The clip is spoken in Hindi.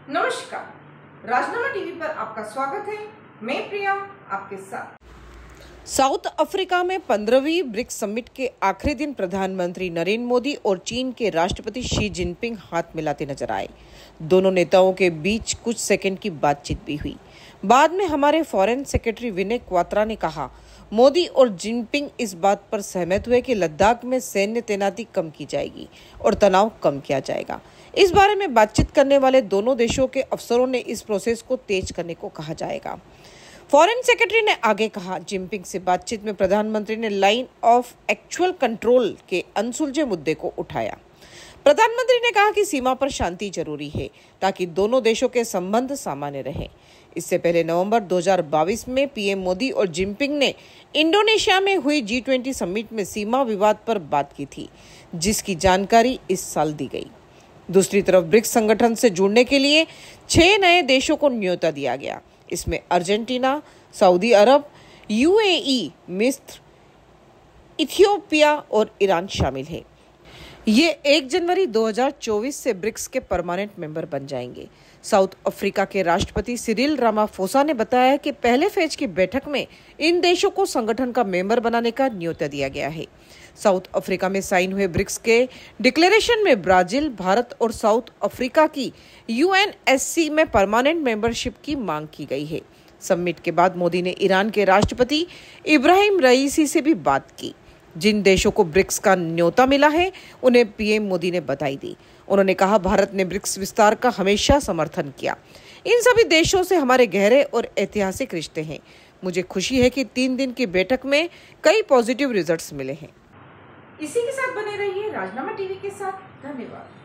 नमस्कार, राजनामा टीवी पर आपका स्वागत है। मैं प्रिया आपके साथ। साउथ अफ्रीका में 15वीं ब्रिक्स समिट के आखिरी दिन प्रधानमंत्री नरेंद्र मोदी और चीन के राष्ट्रपति शी जिनपिंग हाथ मिलाते नजर आए। दोनों नेताओं के बीच कुछ सेकंड की बातचीत भी हुई। बाद में हमारे फॉरेन सेक्रेटरी विनय क्वात्रा ने कहा, मोदी और जिनपिंग इस बात पर सहमत हुए कि लद्दाख में सैन्य तैनाती कम की जाएगी और तनाव कम किया जाएगा। इस बारे में बातचीत करने वाले दोनों देशों के अफसरों ने इस प्रोसेस को तेज करने को कहा जाएगा। फॉरेन सेक्रेटरी ने आगे कहा, जिनपिंग से बातचीत में प्रधानमंत्री ने लाइन ऑफ एक्चुअल कंट्रोल के अनसुलझे मुद्दे को उठाया। प्रधानमंत्री ने कहा कि सीमा पर शांति जरूरी है ताकि दोनों देशों के संबंध सामान्य रहें। इससे पहले नवंबर 2022 में पीएम मोदी और जिनपिंग ने इंडोनेशिया में हुई G20 समिट में सीमा विवाद पर बात की थी, जिसकी जानकारी इस साल दी गई। दूसरी तरफ ब्रिक्स संगठन से जुड़ने के लिए 6 नए देशों को न्योता दिया गया। इसमें अर्जेंटीना, सऊदी अरब, UAE, मिस्र, इथियोपिया और ईरान शामिल है। ये 1 जनवरी 2024 से ब्रिक्स के परमानेंट मेंबर बन जाएंगे। साउथ अफ्रीका के राष्ट्रपति सिरिल रामाफोसा ने बताया कि पहले फेज की बैठक में इन देशों को संगठन का मेंबर बनाने का न्योता दिया गया है। साउथ अफ्रीका में साइन हुए ब्रिक्स के डिक्लेरेशन में ब्राजील, भारत और साउथ अफ्रीका की UNSC में परमानेंट मेंबरशिप की मांग की गई है। समिट के बाद मोदी ने ईरान के राष्ट्रपति इब्राहिम रईसी से भी बात की। जिन देशों को ब्रिक्स का न्योता मिला है, उन्हें पीएम मोदी ने बधाई दी। उन्होंने कहा, भारत ने ब्रिक्स विस्तार का हमेशा समर्थन किया। इन सभी देशों से हमारे गहरे और ऐतिहासिक रिश्ते हैं। मुझे खुशी है कि 3 दिन की बैठक में कई पॉजिटिव रिजल्ट्स मिले हैं। इसी के साथ बने रहिए राजनामा टीवी के साथ। धन्यवाद।